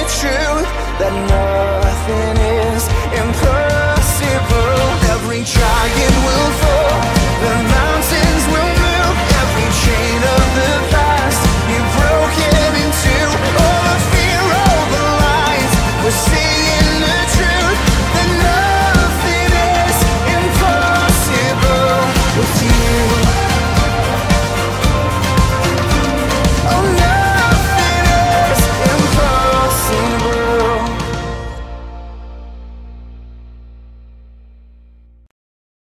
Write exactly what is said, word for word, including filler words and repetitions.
truth that nothing is impossible. Every giant will fall.